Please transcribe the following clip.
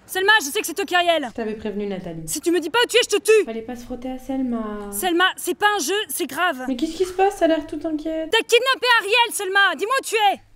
Selma, je sais que c'est toi qui es Ariel. Je t'avais prévenu, Nathalie. Si tu me dis pas où tu es, je te tue. Fallait pas se frotter à Selma. Selma, c'est pas un jeu, c'est grave. Mais qu'est-ce qui se passe? Ça a l'air tout inquiète. T'as kidnappé Ariel, Selma. Dis-moi où tu es.